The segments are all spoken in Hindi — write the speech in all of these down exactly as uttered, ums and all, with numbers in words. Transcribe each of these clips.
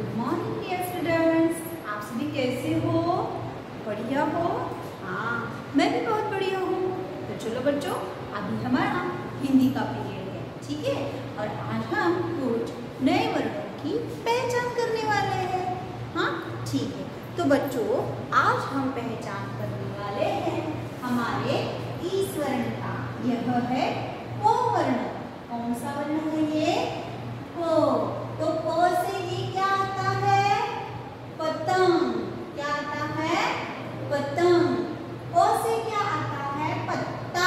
Good morning dear students. आप सभी कैसे हो? बढ़िया हो? हाँ, मैं भी बहुत बढ़िया हूँ। तो चलो बच्चों, अभी हमारा हिंदी का पीरियड है, ठीक है। और आज हम कुछ नए वर्णों की पहचान करने वाले हैं। हाँ, ठीक है। तो बच्चों, आज हम पहचान करने वाले हैं हमारे ई स्वर्ण का। यह है प वर्ण। कौन सा वर्ण है ये? प। तो प से ये क्या आता है? पतंग। क्या आता है? पतंग। प से क्या आता है? पत्ता।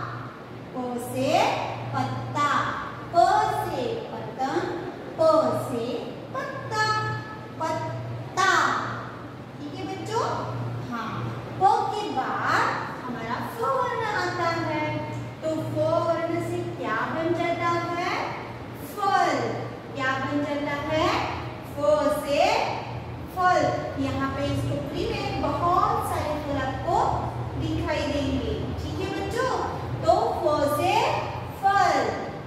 प से पत्ता। प से पतंग। प से पत्ता। पत्ता। ठीक है बच्चों? हाँ। प के बाद हमारा फ वर्ण आता है। तो फ वर्ण से क्या बन जाता है? फल। क्या बन जाता है? फ से फल। यहाँ पे इस टोकरी में बहुत सारे फल आपको दिखाई देंगे, ठीक है बच्चों। तो फ से फल।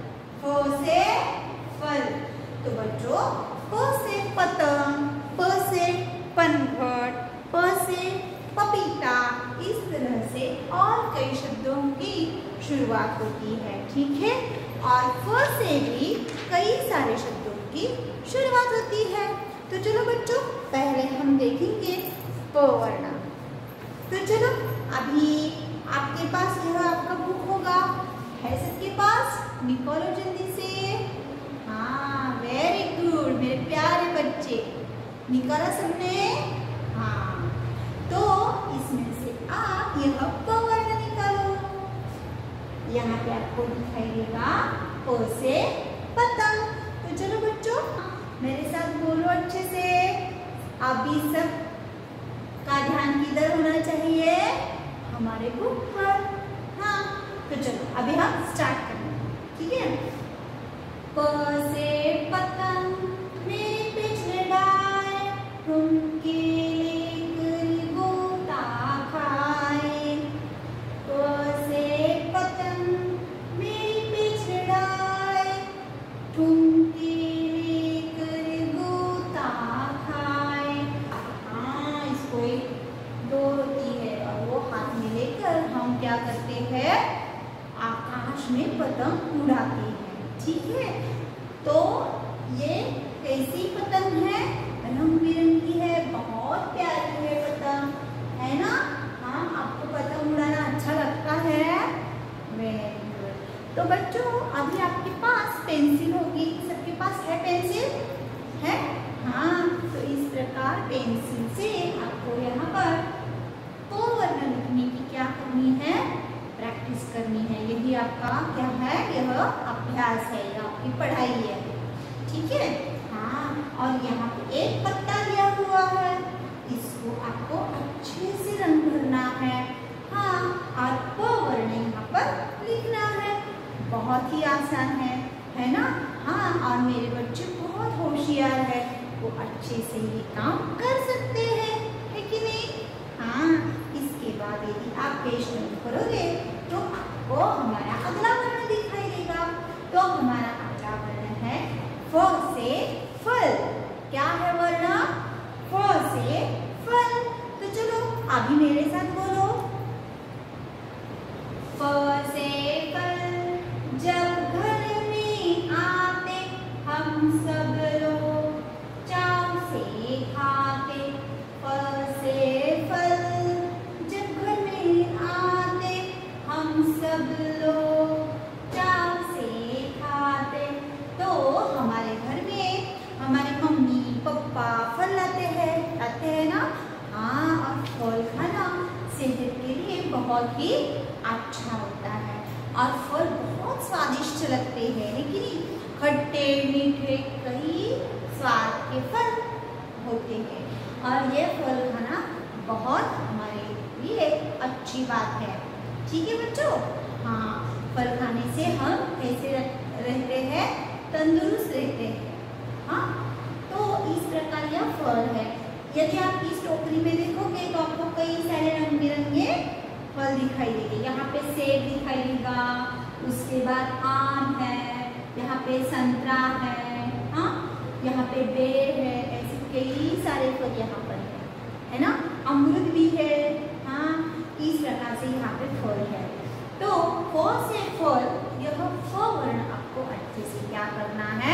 फ से फल। तो बच्चों, प से पतंग, प से पनघट, प से पपीता, इस तरह से और कई शब्दों की शुरुआत होती है, ठीक है। और फ से भी कई सारे शब्दों की शुरुआत होती है। तो चलो बच्चों, पहले हम देखेंगे प वर्ण। तो चलो, अभी आपके पास यह आपका बुक होगा, है सबके पास? निकालो जल्दी से। हाँ, वेरी गुड मेरे प्यारे बच्चे, निकाला सबने? हाँ, तो इसमें से आप यह प वर्ण निकालो। यहाँ पे आपको दिखाई देगा प से पतंग। तो चलो बच्चों, मेरे साथ बोलो अच्छे से। अभी सब का ध्यान किधर होना चाहिए? हमारे बुक पर। हाँ, तो चलो अभी हम स्टार्ट करेंगे, ठीक है। प से पतंग मेरे पिछले डाय, ठुमके लेकर गोता खाए। प से पतंग मेरी पिछले डाय, ठुमके लेकर गोता खाए। हाँ, इसको एक दो होती है और वो हाथ में लेकर हम क्या करते हैं? आकाश में पतंग उड़ाते हैं, ठीक है। तो ये कैसी पतंग है? रंग बिरंगी है, बहुत प्यारी है पतंग, है ना? हाँ, आपको पतंग उड़ाना अच्छा लगता है? Very good. तो बच्चों, अभी आपके पास पेंसिल होगी, सबके पास है पेंसिल? है? हाँ, तो इस प्रकार पेंसिल से आपको यहाँ पर प वर्ण लिखने की क्या करनी है? प्रैक्टिस करनी है। यही आपका क्या है? यह अभ्यास है, यह आपकी पढ़ाई है, ठीक है। हाँ, और यहाँ पे एक पत्ता दिया हुआ है, इसको आपको अच्छे से रंग भरना है। हाँ, और प वर्ण यहाँ पर लिखना है। बहुत ही आसान है, है ना? हाँ, और मेरे बच्चे बहुत होशियार है, वो अच्छे से ये काम कर सकते हैं, है कि नहीं? हाँ, इसके बाद यदि आप पेज नंबर करोगे तो आपको हमारा अगला वर्ण दिखाई देगा। तो हमारा अगला वर्ण है फ से फल। क्या है वर्ण? फ से फल। तो चलो अभी मेरे साथ बोलो। फ से फल जब घर में आते, हम सब लोग चाव से खाते। फ से फल जब घर में आते, हम सब लोग चाव से खाते। तो हमारे घर में हमारे मम्मी पापा फल लाते हैं, लाते हैं ना? हाँ, और फल खाना सेहत के लिए बहुत ही अच्छा होता है और फल बहुत स्वादिष्ट लगते हैं, है कि नहीं? खट्टे मीठे कई स्वाद के फल होते हैं और ये फल खाना बहुत हमारे लिए अच्छी बात है, ठीक है बच्चों। हाँ, फल खाने से हम कैसे रहते हैं? तंदुरुस्त रहते हैं। हाँ, तो इस प्रकार यह फल है। यदि आप इस टोकरी में देखोगे तो आपको कई सारे रंग बिरंगे फल दिखाई देंगे। यहाँ पे सेब दिखाई देगा, उसके बाद आम है, यहाँ पे संतरा है, हाँ, यहाँ पे बेर है, ऐसे कई सारे फल यहाँ पर है, है ना। अमरूद भी है, हाँ, इस प्रकार से यहाँ पे फल है। तो फ से फल, यह फ वर्ण आपको अच्छे से क्या करना है,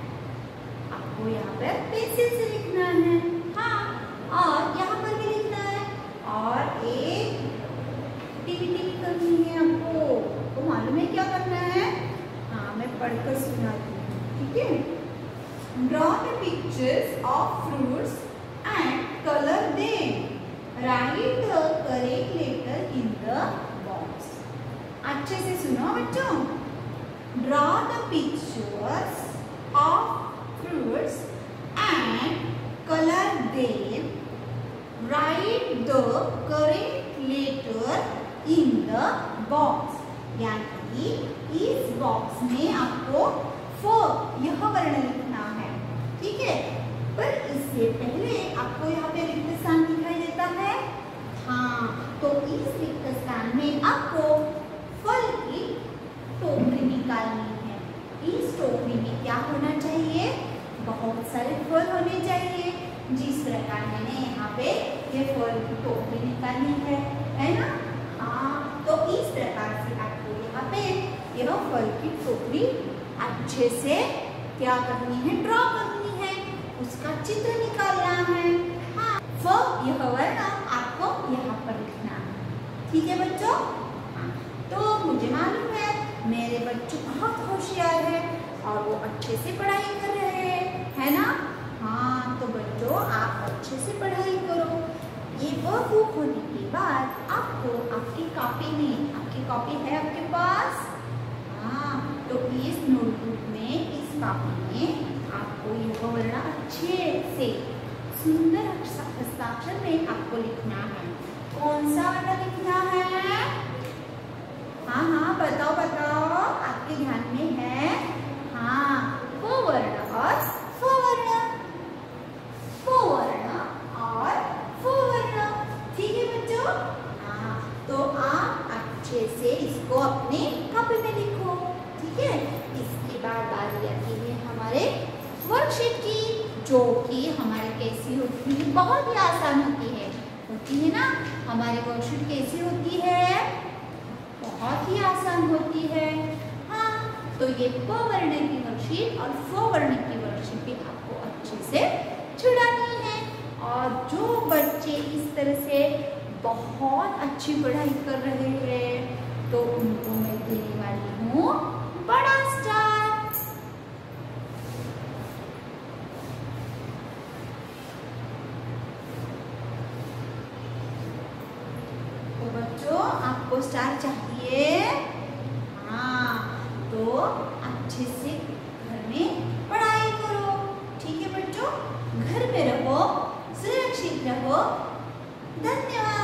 आपको यहाँ पर पेंसिल से लिखना है, हाँ, और यहाँ पर भी लिखना है, और एक एक्टिविटी करनी है आपको। तो मालूम है क्या करना है, हाँ, मैं पढ़कर सुनाती हूँ, ठीक है। Draw the pictures of fruits and color them. Write the correct letter in the box. अच्छे से सुनो बच्चों। Draw the pictures of fruits and color them. Write the correct letter in the box. यानी इस बॉक्स में आपको फ यह वर्ण लिखना है, ठीक है। पर इससे पहले आपको यहाँ पे रिक्त स्थान दिखाई देता है, हाँ, तो इस रिक्त स्थान में आपको फल की टोकरी निकालनी है। इस टोकरी में क्या होना चाहिए, बहुत सारे फल होने चाहिए। जिस प्रकार मैंने यहाँ पे ये फल की टोकरी निकाली है, है ना, हाँ, तो इस प्रकार से आपको यहाँ पे यह फल की टोकरी अच्छे से क्या करनी है, ड्रॉ करनी है, उसका चित्र निकालना है, हाँ, फ यह वर्ण आपको यहाँ पर लिखना है, ठीक है बच्चों। हाँ, तो मुझे मालूम है मेरे बच्चे बहुत होशियार है और वो अच्छे से पढ़ाई कर रहे हैं, है ना। हाँ, तो बच्चों आप अच्छे से पढ़ाई करो। ये वर्क बुक होने के बाद आपको आपकी कॉपी में, आपकी कॉपी है आपके पास, हाँ, तो इस नोटबुक में, इस कॉपी में आपको यह वर्ण अच्छे से सुंदर हस्ताक्षर में आपको लिखना है। कौन सा वर्ण लिखना है, हाँ हाँ बताओ बताओ, आपके ध्यान में है, हाँ, वो वर्ण और फ वर्ण, फ वर्ण और फ वर्ण, ठीक है बच्चों। हाँ, तो आप अच्छे से इसको अपने कॉपी में लिखो, ठीक है। इसके बाद बारी आती है हमारे वर्कशीट की, जो कि हमारी कैसी होती है, बहुत ही आसान होती है, होती है ना। हमारी वर्कशीट कैसी होती है, बहुत ही आसान होती है, हाँ। तो ये प वर्ण की वर्कशीट और फ वर्ण की वर्कशीट भी आपको अच्छे से छुड़ानी है। और जो बच्चे इस तरह से बहुत अच्छी पढ़ाई कर रहे हैं, तो उनको मैं देने वाली हूँ बड़ा स्टार। तो बच्चों आपको स्टार चाहिए, हाँ, तो अच्छे से घर में पढ़ाई करो, ठीक है बच्चों। घर में रहो, सुरक्षित रहो, धन्यवाद।